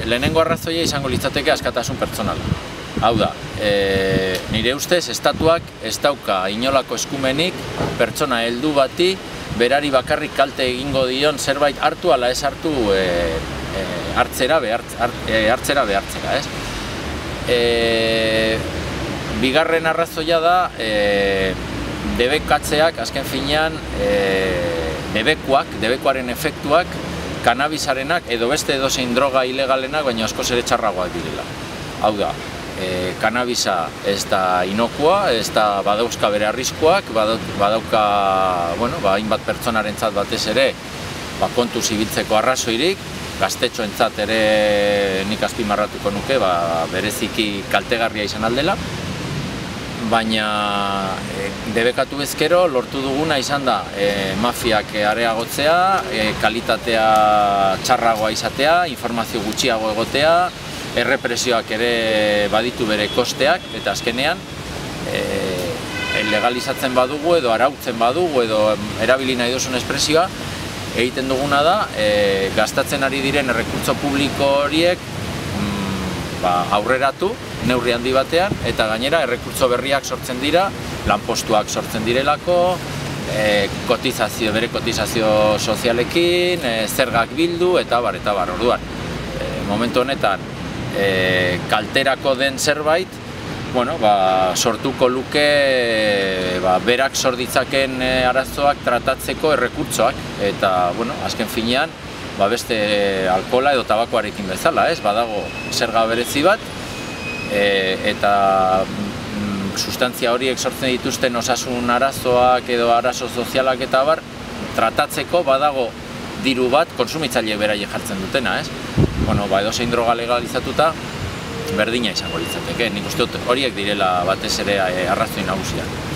lehenengo arrazoia izango litzateke askatasun pertsonala. Hau da, nire ustez, estatuak ez dauka inolako eskumenik pertsona heldu bati berari bakarrik kalte egingo dion zerbait hartu ala ez hartu hartzera behartzera, ez? Bigarren arrazoia da, debekatzeak, azken finean, debekuaren efektuak, kanabisarenak edo beste edozein droga ilegalenak, baina askoz ere txarragoak direla. Hau da, kanabisa ez da inokua, ez da badauzka bere arriskuak, badauka, hainbat pertsonarentzat batez ere, kontuz ibiltzeko arrazoirik, gaztetxoentzat ere nik azpimarratuko nuke, bereziki kaltegarria izan aldela, baina debekatu ezkero lortu duguna izan da mafiak areagotzea, kalitatea txarragoa izatea, informazio gutxiago egotea, errepresioak ere baditu bere kosteak, eta azkenean legalizatzen badugu edo arautzen badugu edo erabili nahi duzun espresioa, egiten duguna da, gastatzen ari diren errekurtso publiko horiek aurreratu, neurri handi batean, eta gainera errekurtso berriak sortzen dira, lanpostuak sortzen direlako, bere kotizazio sozialekin, zergak bildu, eta bar. Orduan, momentu honetan, kalterako den zerbait, sortuko luke berak sor ditzaken arazoak tratatzeko errekurtsoak, eta azken finean beste alkohola edo tabakoarekin bezala, badago zerga berezi bat, eta sustantzia horiek sortzen dituzten osasun arazoak edo arazo sozialak eta bar, tratatzeko badago diru bat kontsumitzaile beraiek jartzen dutena, edozein droga legalizatuta berdina izango litzateke. Nik uste dut horiek direla batez ere arrazoi nagusiak.